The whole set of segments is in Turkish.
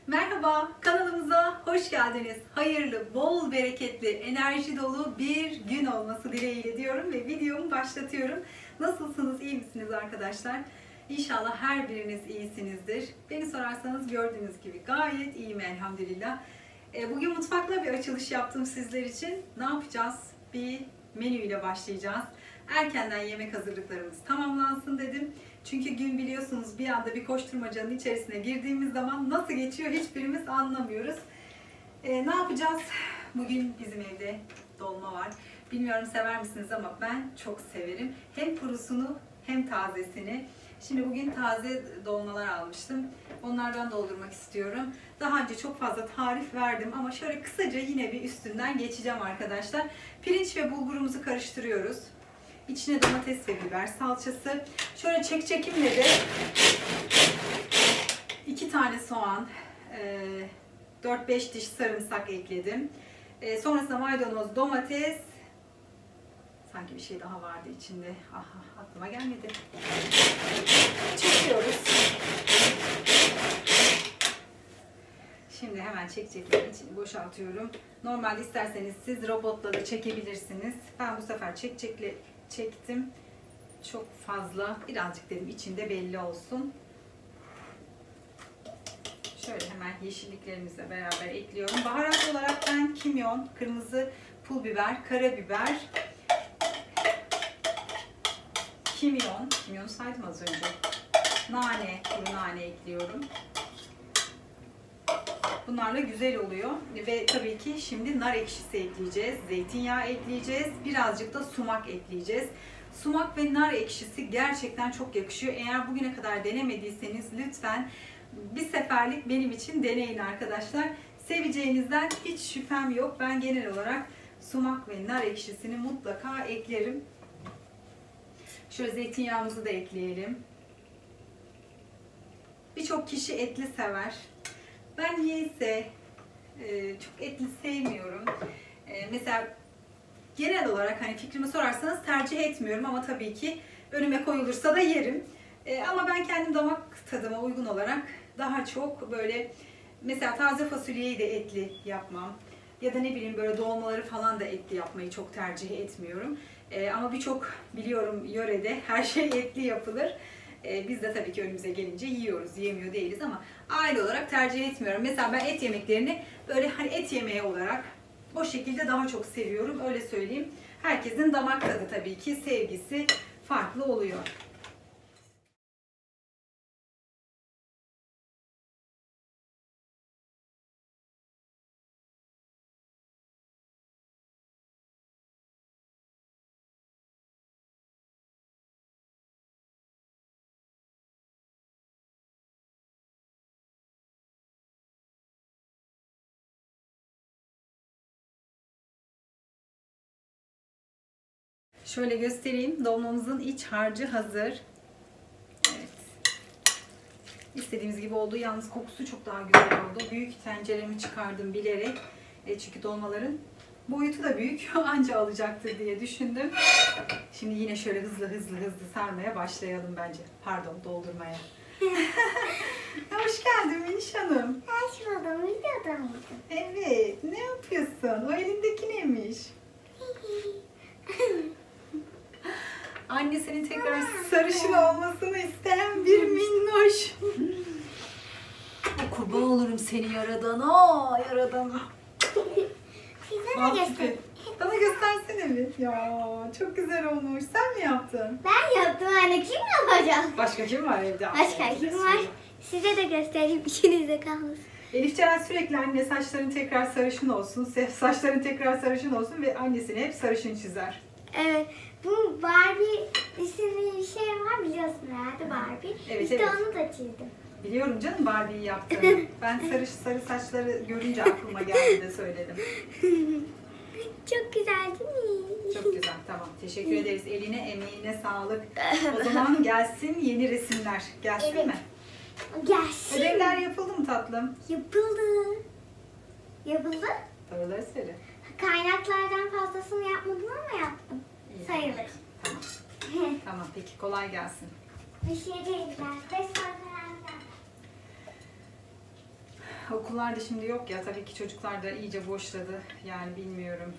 Merhaba, kanalımıza hoş geldiniz. Hayırlı, bol bereketli, enerji dolu bir gün olması dileğiyle diyorum ve videomu başlatıyorum. Nasılsınız, iyi misiniz arkadaşlar? İnşallah her biriniz iyisinizdir. Beni sorarsanız gördüğünüz gibi gayet iyiyim elhamdülillah. Bugün mutfakla bir açılış yaptım sizler için. Ne yapacağız? Bir menüyle başlayacağız. Erkenden yemek hazırlıklarımız tamamlansın dedim. Çünkü gün biliyorsunuz bir anda bir koşturmacanın içerisine girdiğimiz zaman nasıl geçiyor hiçbirimiz anlamıyoruz. Ne yapacağız? Bugün bizim evde dolma var. Bilmiyorum sever misiniz ama ben çok severim. Hem kurusunu hem tazesini. Şimdi bugün taze dolmalar almıştım. Onlardan doldurmak istiyorum. Daha önce çok fazla tarif verdim ama şöyle kısaca yine bir üstünden geçeceğim arkadaşlar. Pirinç ve bulgurumuzu karıştırıyoruz. İçine domates ve biber salçası. Şöyle çekimle de 2 tane soğan, 4-5 diş sarımsak ekledim. Sonrasında maydanoz, domates, sanki bir şey daha vardı içinde. Aha, aklıma gelmedi. Çekiyoruz. Şimdi hemen çekeceklerin içini boşaltıyorum. Normalde isterseniz siz robotla da çekebilirsiniz. Ben bu sefer çektim. Çok fazla, birazcık dedim içinde belli olsun. Şöyle hemen yeşilliklerimizle beraber ekliyorum. Baharat olarak ben kimyon, kırmızı pul biber, karabiber, kimyon saydım az önce. Nane, kuru nane ekliyorum. Bunlarla güzel oluyor ve tabii ki şimdi nar ekşisi ekleyeceğiz, zeytinyağı ekleyeceğiz, birazcık da sumak ekleyeceğiz. Sumak ve nar ekşisi gerçekten çok yakışıyor. Eğer bugüne kadar denemediyseniz lütfen bir seferlik benim için deneyin arkadaşlar. Seveceğinizden hiç şüphem yok. Ben genel olarak sumak ve nar ekşisini mutlaka eklerim. Şöyle zeytinyağımızı da ekleyelim. Birçok kişi etli sever. Ben niyeyse çok etli sevmiyorum. Mesela genel olarak hani fikrimi sorarsanız tercih etmiyorum ama tabii ki önüme koyulursa da yerim. Ama ben kendim damak tadıma uygun olarak daha çok böyle mesela taze fasulyeyi de etli yapmam. Ya da ne bileyim böyle dolmaları falan da etli yapmayı çok tercih etmiyorum. Ama birçok biliyorum yörede her şey etli yapılır. Biz de tabii ki önümüze gelince yiyoruz, yemiyor değiliz ama aile olarak tercih etmiyorum. Mesela ben et yemeklerini böyle hani et yemeği olarak o şekilde daha çok seviyorum, öyle söyleyeyim. Herkesin damak tadı tabii ki, sevgisi farklı oluyor. Şöyle göstereyim. Dolmamızın iç harcı hazır. Evet. İstediğimiz gibi oldu. Yalnız kokusu çok daha güzel oldu. Büyük tenceremi çıkardım bilerek. Çünkü dolmaların boyutu da büyük. Anca alacaktır diye düşündüm. Şimdi yine şöyle hızlı sarmaya başlayalım bence. Pardon, doldurmaya. Hoş geldin Miniş Hanım. Hoş buldum. Videoda mıydın? Evet. Ne yapıyorsun? O elindeki neymiş? Annesinin tekrar sarışın olmasını isteyen bir minnoş. Kurban olurum seni yaradana, yaradana. Size de göstereyim. Bana göstersene bir. Ya çok güzel olmuş. Sen mi yaptın? Ben yaptım anne. Kim yapacak? Başka kim var evde? Başka kim var? Size de göstereyim. İçinizde kalmasın. Elif Ceren sürekli anne saçların tekrar sarışın olsun, saçların tekrar sarışın olsun ve annesini hep sarışın çizer. Evet. Bu Barbie isimli bir şey var biliyorsun herhalde Barbie. Evet, işte evet. onu da çizdim. Biliyorum canım Barbie'yi yaptığını. Ben sarı saçları görünce aklıma geldi de söyledim. Çok güzel değil mi? Çok güzel, tamam. Teşekkür ederiz. Eline, emeğine sağlık. O zaman gelsin yeni resimler. Gelsin Evet. mi? Gelsin. Ödevler yapıldı mı tatlım? Yapıldı. Yapıldı. Doğruları söyle. Kaynaklardan fazlasını yapmadım ama yaptım. İyi. Sayılır. Tamam. Tamam, peki kolay gelsin. Bir şey değil. Ben 5 saat Okullar da şimdi yok ya, tabii ki çocuklar da iyice boşladı. Yani bilmiyorum.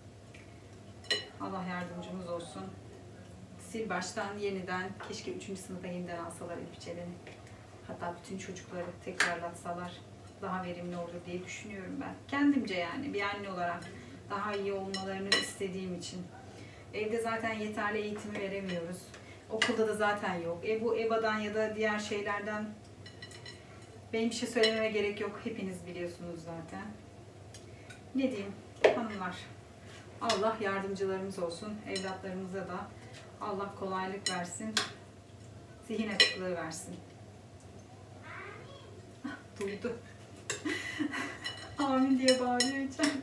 Allah yardımcımız olsun. Sil baştan yeniden, keşke 3. sınıfa yeniden alsalar Elifçelerini. Hatta bütün çocukları tekrarlatsalar daha verimli olur diye düşünüyorum ben. Kendimce yani bir anne olarak daha iyi olmalarını istediğim için. Evde zaten yeterli eğitimi veremiyoruz. Okulda da zaten yok. Bu EBA'dan ya da diğer şeylerden benim bir şey söylememe gerek yok. Hepiniz biliyorsunuz zaten. Ne diyeyim hanımlar? Allah yardımcılarımız olsun. Evlatlarımıza da Allah kolaylık versin. Zihin açıklığı versin. Duydu. Amin diye bağırıyor içeride.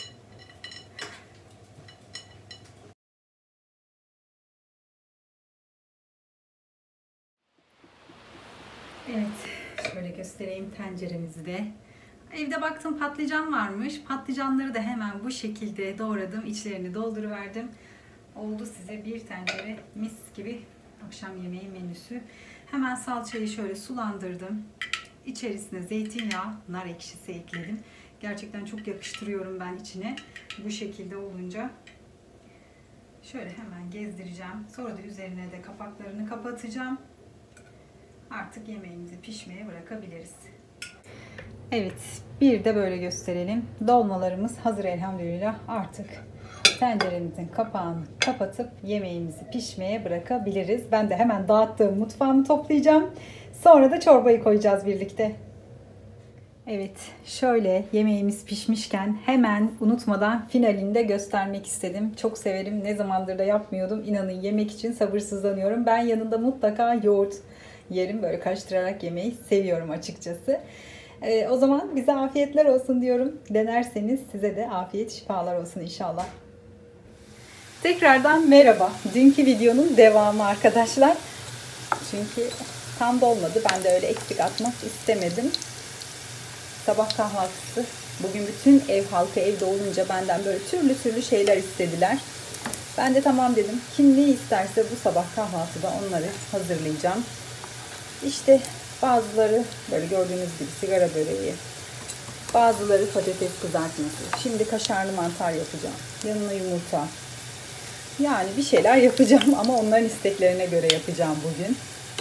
Evet, şöyle göstereyim tenceremizi de. Evde baktım patlıcan varmış. Patlıcanları da hemen bu şekilde doğradım. İçlerini dolduruverdim. Oldu size bir tencere mis gibi akşam yemeği menüsü. Hemen salçayı şöyle sulandırdım. İçerisine zeytinyağı, nar ekşisi ekledim. Gerçekten çok yakıştırıyorum ben içine. Bu şekilde olunca şöyle hemen gezdireceğim. Sonra da üzerine de kapaklarını kapatacağım. Artık yemeğimizi pişmeye bırakabiliriz. Evet, bir de böyle gösterelim. Dolmalarımız hazır elhamdülillah. Artık tenceremizin kapağını kapatıp yemeğimizi pişmeye bırakabiliriz. Ben de hemen dağıttığım mutfağımı toplayacağım. Sonra da çorbayı koyacağız birlikte. Evet, şöyle yemeğimiz pişmişken hemen unutmadan finalini de göstermek istedim. Çok severim. Ne zamandır da yapmıyordum. İnanın yemek için sabırsızlanıyorum. Ben yanında mutlaka yoğurt yerim. Böyle karıştırarak yemeyi seviyorum açıkçası. O zaman bize afiyetler olsun diyorum. Denerseniz size de afiyet şifalar olsun inşallah. Tekrardan merhaba. Dünkü videonun devamı arkadaşlar. Çünkü tam dolmadı. Ben de öyle eksik atmak istemedim. Sabah kahvaltısı. Bugün bütün ev halkı evde olunca benden böyle türlü türlü şeyler istediler. Ben de tamam dedim. Kim ne isterse bu sabah kahvaltıda onları hazırlayacağım. İşte bazıları böyle gördüğünüz gibi sigara böreği. Bazıları patates kızartması. Şimdi kaşarlı mantar yapacağım. Yanına yumurta. Yani bir şeyler yapacağım ama onların isteklerine göre yapacağım bugün.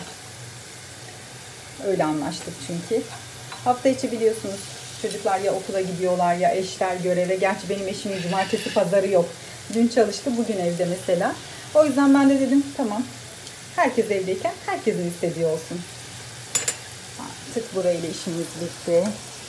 Öyle anlaştık çünkü. Hafta içi biliyorsunuz çocuklar ya okula gidiyorlar ya eşler göreve. Gerçi benim eşimin cumartesi pazarı yok. Dün çalıştı, bugün evde mesela. O yüzden ben de dedim tamam. Herkes evdeyken herkesin istediği olsun. Artık burayla işimiz bitti.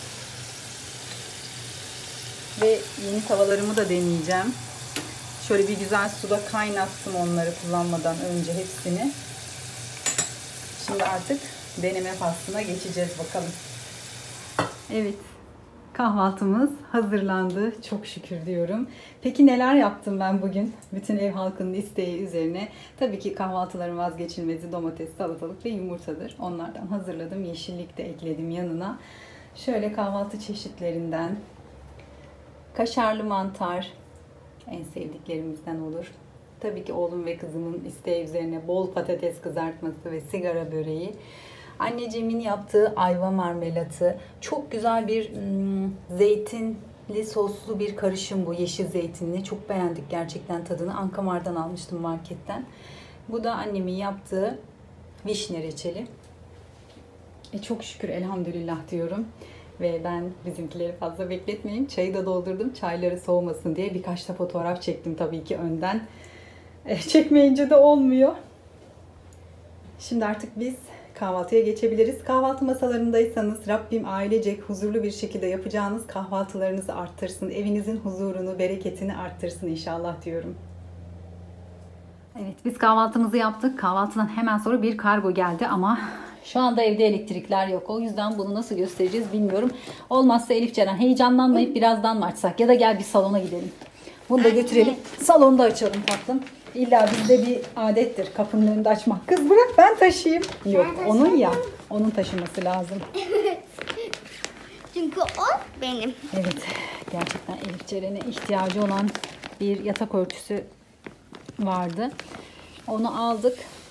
Ve yeni tavalarımı da deneyeceğim. Şöyle bir güzel suda kaynattım onları kullanmadan önce hepsini. Şimdi artık deneme faslına geçeceğiz bakalım. Evet, kahvaltımız hazırlandı. Çok şükür diyorum. Peki neler yaptım ben bugün? Bütün ev halkının isteği üzerine. Tabii ki kahvaltıların vazgeçilmezi domates, salatalık ve yumurtadır. Onlardan hazırladım. Yeşillik de ekledim yanına. Şöyle kahvaltı çeşitlerinden kaşarlı mantar en sevdiklerimizden olur. Tabii ki oğlum ve kızımın isteği üzerine bol patates kızartması ve sigara böreği. Anneciğimin yaptığı ayva marmelatı. Çok güzel bir zeytinli soslu bir karışım bu. Yeşil zeytinli. Çok beğendik gerçekten tadını. Ankamar'dan almıştım marketten. Bu da annemin yaptığı vişne reçeli. Çok şükür elhamdülillah diyorum. Ve ben bizimkileri fazla bekletmeyeyim. Çayı da doldurdum. Çayları soğumasın diye birkaç da fotoğraf çektim tabii ki önden. Çekmeyince de olmuyor. Şimdi artık biz kahvaltıya geçebiliriz. Kahvaltı masalarındaysanız Rabbim ailecek huzurlu bir şekilde yapacağınız kahvaltılarınızı arttırsın. Evinizin huzurunu, bereketini arttırsın inşallah diyorum. Evet, biz kahvaltımızı yaptık. Kahvaltıdan hemen sonra bir kargo geldi ama şu anda evde elektrikler yok. O yüzden bunu nasıl göstereceğiz bilmiyorum. Olmazsa Elif Ceren heyecanlanmayıp birazdan mı açsak ya da gel bir salona gidelim. Bunu da götürelim. Salonda açalım tatlım. İlla bizde bir adettir kapının önünde açmak. Kız bırak ben taşıyayım. Yok onun ya. Onun taşıması lazım. Çünkü o benim. Evet. Gerçekten Elif Ceren'e ihtiyacı olan bir yatak örtüsü vardı. Onu aldık.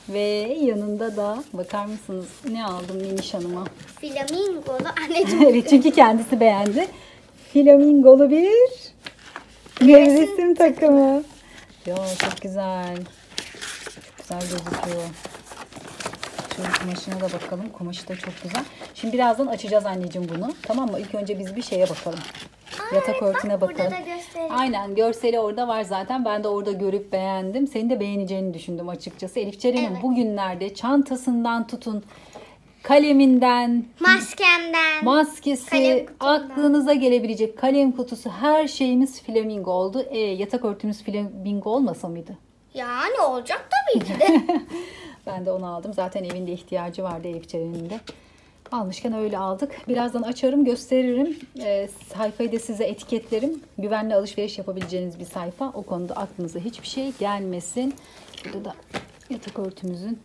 Ve yanında da bakar mısınız ne aldım Miniş Hanım'a? Flamingolu anneciğim. Evet, çünkü kendisi beğendi. Flamingolu bir nevresim takımı. Ya çok güzel. Çok güzel gözüküyor. Şöyle kumaşına da bakalım. Kumaşı da çok güzel. Şimdi birazdan açacağız anneciğim bunu. Tamam mı? İlk önce biz bir şeye bakalım. Yatak örtüne bakalım. Burada da gösterelim. Aynen, görseli orada var zaten. Ben de orada görüp beğendim. Senin de beğeneceğini düşündüm açıkçası. Elif Ceren'in Evet. bugünlerde çantasından tutun, kaleminden, Maskemden. maskesi, kalem kutumdan. aklınıza gelebilecek kalem kutusu, her şeyimiz flamingo oldu. Yatak örtümüz flamingo olmasa mıydı? Yani olacak tabii ki de. Ben de onu aldım. Zaten evinde ihtiyacı vardı Elif Ceren'in de. Almışken öyle aldık. Birazdan açarım, gösteririm. Sayfayı da size etiketlerim. Güvenli alışveriş yapabileceğiniz bir sayfa. O konuda aklınıza hiçbir şey gelmesin. Burada da yatak örtümüzün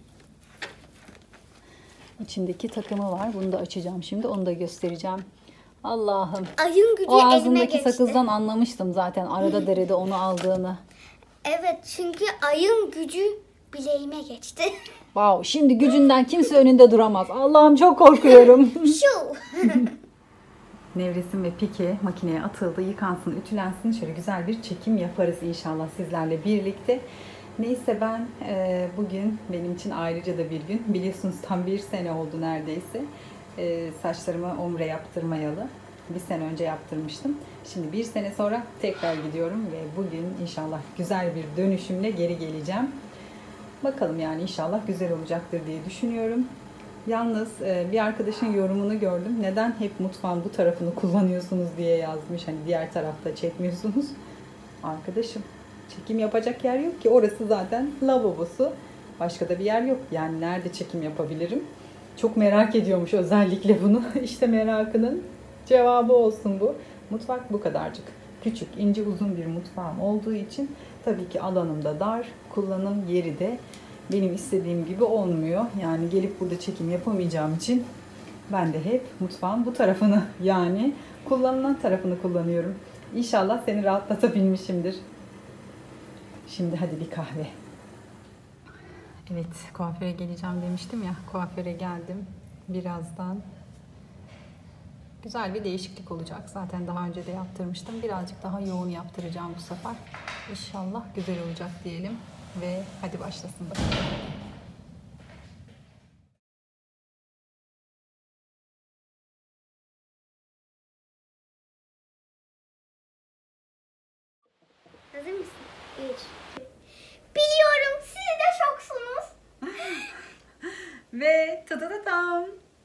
içindeki takımı var. Bunu da açacağım şimdi. Onu da göstereceğim. Allah'ım. Ayın gücü O elime ağzındaki geçti. sakızdan anlamıştım zaten. Arada derede onu aldığını. Evet, çünkü ayın gücü bileğime geçti. Wow, şimdi gücünden kimse önünde duramaz. Allah'ım çok korkuyorum. Şu. Nevresim ve pike makineye atıldı, yıkansın, ütülensin. Şöyle güzel bir çekim yaparız inşallah sizlerle birlikte. Neyse ben bugün benim için ayrıca da bir gün. Biliyorsunuz tam bir sene oldu neredeyse. Saçlarımı ombre yaptırmayalı. Bir sene önce yaptırmıştım. Şimdi bir sene sonra tekrar gidiyorum ve bugün inşallah güzel bir dönüşümle geri geleceğim. Bakalım yani inşallah güzel olacaktır diye düşünüyorum. Yalnız bir arkadaşın yorumunu gördüm. Neden hep mutfağın bu tarafını kullanıyorsunuz diye yazmış. Hani diğer tarafta çekmiyorsunuz. Arkadaşım, çekim yapacak yer yok ki. Orası zaten lavabosu. Başka da bir yer yok. Yani nerede çekim yapabilirim? Çok merak ediyormuş özellikle bunu. İşte merakının cevabı olsun bu. Mutfak bu kadarcık. Küçük, ince, uzun bir mutfağım olduğu için tabii ki alanım da dar. Kullanım yeri de benim istediğim gibi olmuyor. Yani gelip burada çekim yapamayacağım için ben de hep mutfağın bu tarafını, yani kullanılan tarafını kullanıyorum. İnşallah seni rahatlatabilmişimdir. Şimdi hadi bir kahve. Evet, kuaföre geleceğim demiştim ya. Kuaföre geldim. Birazdan güzel bir değişiklik olacak. Zaten daha önce de yaptırmıştım. Birazcık daha yoğun yaptıracağım bu sefer. İnşallah güzel olacak diyelim. Ve hadi başlasın bakalım. Hazır mısın? 3. Biliyorum, siz de şoksunuz. Ve tadadatam.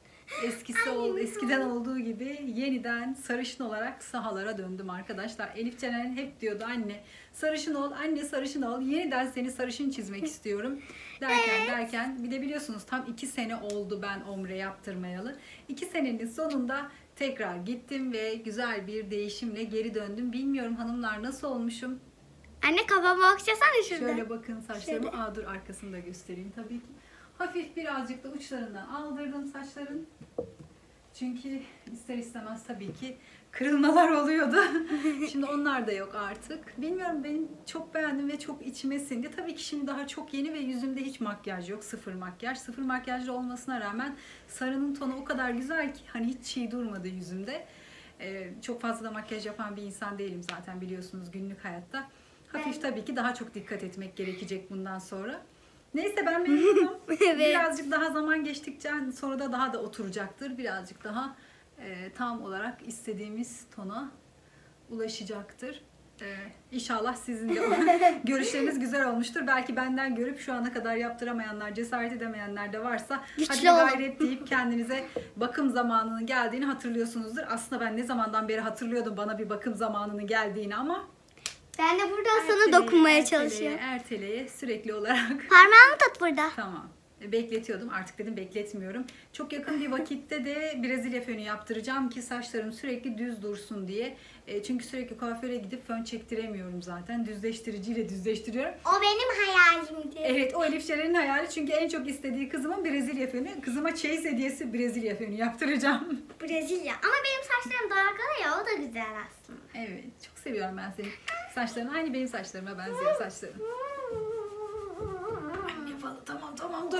Eskiden olduğu gibi yeniden sarışın olarak sahalara döndüm arkadaşlar. Elif Ceren hep diyordu anne sarışın ol, anne sarışın ol. Yeniden seni sarışın çizmek istiyorum. Derken bir de biliyorsunuz tam 2 sene oldu ben ombre yaptırmayalı. 2 senenin sonunda tekrar gittim ve güzel bir değişimle geri döndüm. Bilmiyorum hanımlar nasıl olmuşum. Anne, kafama okşasana şurada. Şöyle bakın saçlarımı. Şöyle. Dur arkasını da göstereyim tabii ki. Hafif birazcık da uçlarından aldırdım saçların. Çünkü ister istemez tabii ki kırılmalar oluyordu. Şimdi onlar da yok artık. Bilmiyorum, ben çok beğendim ve çok içime sindi. Tabii ki şimdi daha çok yeni ve yüzümde hiç makyaj yok. Sıfır makyaj. Sıfır makyajlı olmasına rağmen sarının tonu o kadar güzel ki hani hiç çiğ durmadı yüzümde. Çok fazla da makyaj yapan bir insan değilim zaten biliyorsunuz günlük hayatta. Hafif tabii ki daha çok dikkat etmek gerekecek bundan sonra. Neyse ben memnunum. Evet. Birazcık daha zaman geçtikçe sonra da daha da oturacaktır. Birazcık daha tam olarak istediğimiz tona ulaşacaktır. İnşallah sizin de görüşleriniz güzel olmuştur. Belki benden görüp şu ana kadar yaptıramayanlar, cesaret edemeyenler de varsa Güçlü hadi ol. gayret deyip kendinize bakım zamanının geldiğini hatırlıyorsunuzdur. Aslında ben ne zamandan beri hatırlıyordum bana bir bakım zamanının geldiğini ama Ben de buradan sana dokunmaya erteleye, çalışıyorum. erteleye sürekli olarak. Parmağımı tut burada. Tamam. Bekletiyordum. Artık dedim bekletmiyorum. Çok yakın bir vakitte de Brezilya fönü yaptıracağım ki saçlarım sürekli düz dursun diye. Çünkü sürekli kuaföre gidip fön çektiremiyorum zaten. Düzleştiriciyle düzleştiriyorum. O benim hayalimdi. Evet, o Elif Ceren'in hayali. Çünkü en çok istediği kızımın Brezilya fönü. Kızıma çeyiz hediyesi Brezilya fönü yaptıracağım. Brezilya. Ama benim saçlarım dalgalı ya, o da güzel aslında. Evet. Çok seviyorum ben senin saçlarını. Aynı benim saçlarıma benziyor saçların. Anne falan, tamam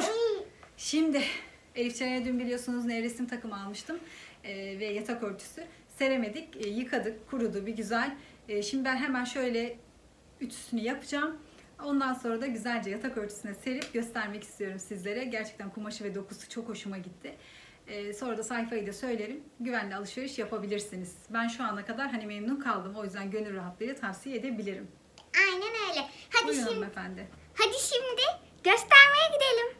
Şimdi Elif Ceren'e dün biliyorsunuz nevresim takımı almıştım ve yatak örtüsü. Seremedik, yıkadık, kurudu bir güzel. Şimdi ben hemen şöyle ütüsünü yapacağım. Ondan sonra da güzelce yatak örtüsüne serip göstermek istiyorum sizlere. Gerçekten kumaşı ve dokusu çok hoşuma gitti. Sonra da sayfayı da söylerim. Güvenli alışveriş yapabilirsiniz. Ben şu ana kadar hani memnun kaldım. O yüzden gönül rahatlığıyla tavsiye edebilirim. Aynen öyle. Hadi Buyurun şimdi, hanımefendi. hadi şimdi göstermeye gidelim.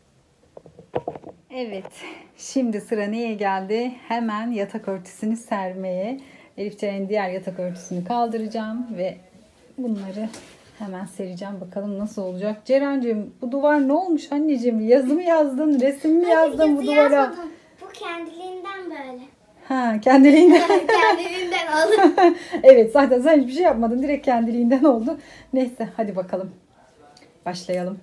Evet, şimdi sıra neye geldi? Hemen yatak örtüsünü sermeye. Elif Ceren'in diğer yatak örtüsünü kaldıracağım ve bunları hemen sereceğim. Bakalım nasıl olacak. Ceren'cim bu duvar ne olmuş anneciğim? Yazı mı yazdın, resim mi yazdın bu Yazı duvara? yazmadım. Bu kendiliğinden böyle. Ha, kendiliğinden. Kendiliğinden oldu. Evet, zaten sen hiçbir şey yapmadın. Direkt kendiliğinden oldu. Neyse, hadi bakalım. Başlayalım.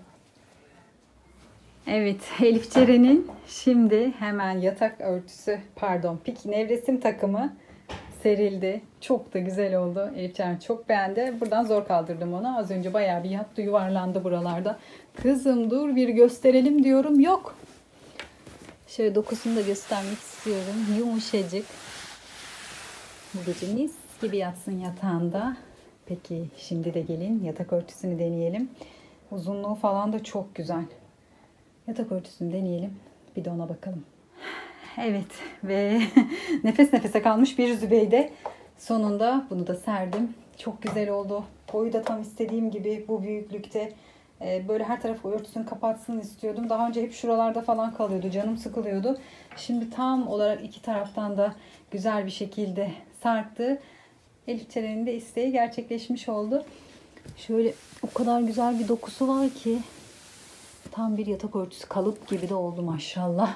Evet, Elif Ceren'in şimdi hemen yatak örtüsü, piki nevresim takımı serildi. Çok da güzel oldu. Elif Ceren çok beğendi. Buradan zor kaldırdım onu. Az önce bayağı bir yattı, yuvarlandı buralarda. Kızım dur bir gösterelim diyorum. Yok. Şöyle dokusunu da göstermek istiyorum. Yumuşacık. Bu gece mis gibi yatsın yatağında. Peki şimdi de gelin yatak örtüsünü deneyelim. Uzunluğu falan da çok güzel. Yatak örtüsünü deneyelim. Bir de ona bakalım. Evet ve nefes nefese kalmış bir Zübeyde. Sonunda bunu da serdim. Çok güzel oldu. Boyu da tam istediğim gibi bu büyüklükte. Böyle her tarafı örtüsünü kapatsın istiyordum. Daha önce hep şuralarda falan kalıyordu. Canım sıkılıyordu. Şimdi tam olarak iki taraftan da güzel bir şekilde sarktı. Elif Ceren'in de isteği gerçekleşmiş oldu. Şöyle o kadar güzel bir dokusu var ki. Tam bir yatak örtüsü, kalıp gibi de oldu maşallah.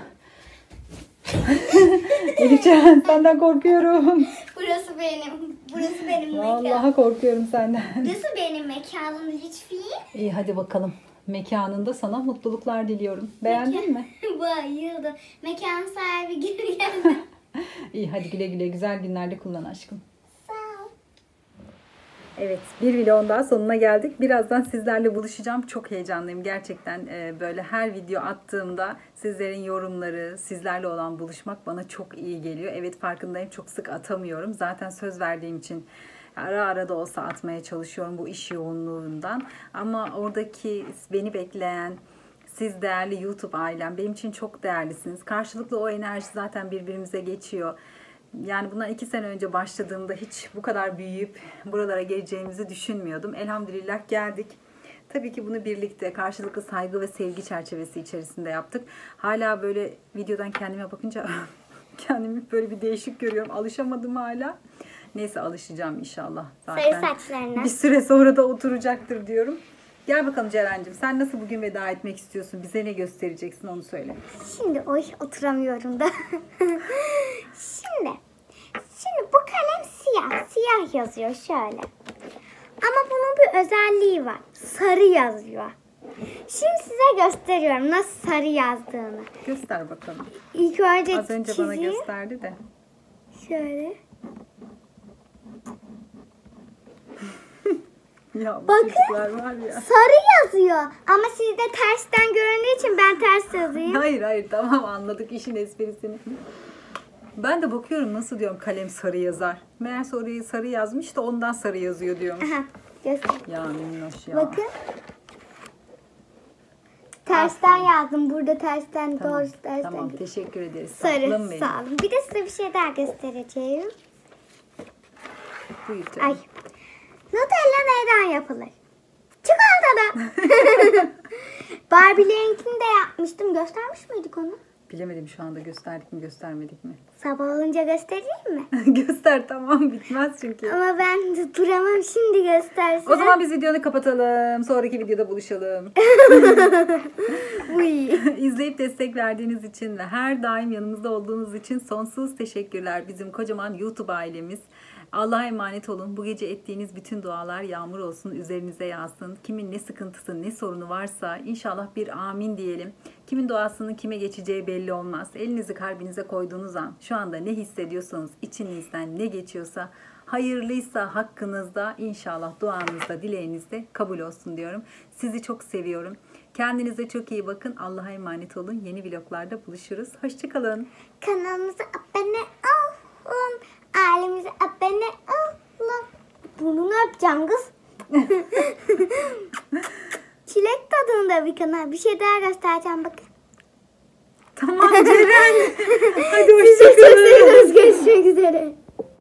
Elif Ceren senden korkuyorum. Burası benim mekanım. Vallahi korkuyorum senden. Burası benim mekanım lütfi. İyi hadi bakalım. Mekanında sana mutluluklar diliyorum. Beğendin mi? Bayıldım. Mekan sahibi geri geldi. İyi hadi güle güle, güzel günlerde kullan aşkım. Sağ ol. Evet, bir vlogun daha sonuna geldik. Birazdan sizlerle buluşacağım. Çok heyecanlıyım gerçekten. Böyle her video attığımda sizlerin yorumları, sizlerle olan buluşmak bana çok iyi geliyor. Evet farkındayım, çok sık atamıyorum. Zaten söz verdiğim için ara ara da olsa atmaya çalışıyorum bu iş yoğunluğundan. Ama oradaki beni bekleyen, siz değerli YouTube ailem, benim için çok değerlisiniz. Karşılıklı o enerji zaten birbirimize geçiyor. Yani bundan 2 sene önce başladığımda hiç bu kadar büyüyüp buralara geleceğimizi düşünmüyordum. Elhamdülillah geldik. Tabii ki bunu birlikte karşılıklı saygı ve sevgi çerçevesi içerisinde yaptık. Hala böyle videodan kendime bakınca kendimi böyle bir değişik görüyorum. Alışamadım hala. Neyse alışacağım inşallah. Sarı saçlarına. Bir süre sonra da oturacaktır diyorum. Gel bakalım Ceren'cim. Sen nasıl bugün veda etmek istiyorsun? Bize ne göstereceksin onu söyle. Şimdi oturamıyorum da. Şimdi bu kalem siyah. Siyah yazıyor şöyle. Ama bunun bir özelliği var. Sarı yazıyor. Şimdi size gösteriyorum nasıl sarı yazdığını. Göster bakalım. İlk önce Az önce bana gösterdi de. Şöyle. Ya bu Bakın. çocuklar var ya. Sarı yazıyor. Ama sizde tersten göründüğü için ben ters yazayım. Hayır tamam anladık işin esprisini. Ben de bakıyorum nasıl diyorum kalem sarı yazar. Meğerse orayı sarı yazmış da ondan sarı yazıyor diyormuş. Aha, göster. Ya minnoş ya. Bakın. Tersten yazdım. Burada tersten Tamam, doğru tersten. tamam teşekkür ederiz. Sarı Tatlım benim. sağ olun. Bir de size bir şey daha göstereceğim. Buyur canım. Ay. Nutella neyden yapılır? Çikolatadan. Barbie'lerinkini de yapmıştım. Göstermiş miydik onu? Bilemedim şu anda gösterdik mi göstermedik mi? Sabah olunca göstereyim mi? Göster tamam bitmez çünkü. Ama ben de duramam şimdi göstersin. O zaman biz videonu kapatalım. Sonraki videoda buluşalım. Uy. İzleyip destek verdiğiniz için ve her daim yanımızda olduğunuz için sonsuz teşekkürler. Bizim kocaman YouTube ailemiz. Allah'a emanet olun. Bu gece ettiğiniz bütün dualar yağmur olsun, üzerinize yağsın. Kimin ne sıkıntısı, ne sorunu varsa inşallah bir amin diyelim. Kimin duasının kime geçeceği belli olmaz. Elinizi kalbinize koyduğunuz an şu anda ne hissediyorsanız, içinizden ne geçiyorsa, hayırlıysa hakkınızda, inşallah duanızda, dileğinizde kabul olsun diyorum. Sizi çok seviyorum. Kendinize çok iyi bakın. Allah'a emanet olun. Yeni vloglarda buluşuruz. Hoşçakalın. Kanalımıza abone olun. Ailemize abone olun. Burnunu öpeceğim kız. Çilek tadında bir kanal. Bir şey daha göstereceğim bakın. Tamam Ceren. Hadi Sizi çok hoşçakalın. seviyoruz. Görüşmek üzere.